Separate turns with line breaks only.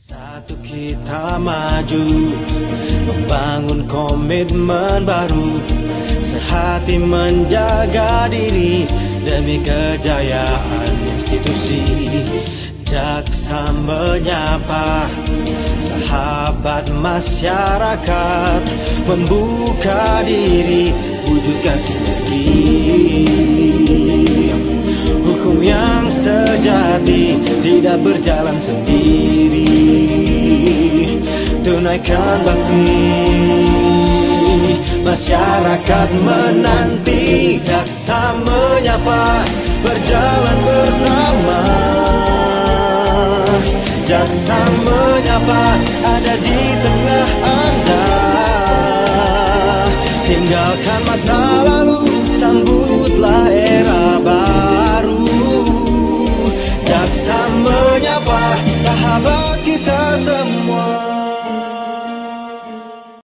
Satu kita maju, membangun komitmen baru, sehati menjaga diri demi kejayaan institusi. Jaksa menyapa sahabat masyarakat, membuka diri, wujudkan sinergi. Hukum yang sejati tidak berjalan sendiri. Tunaikan bakti, masyarakat menanti. Jaksa menyapa, berjalan bersama. Jaksa menyapa, ada di tengah Anda. Tinggalkan masa lalu, sambutlah era baru. Jaksa menyapa, sahabat kita semua.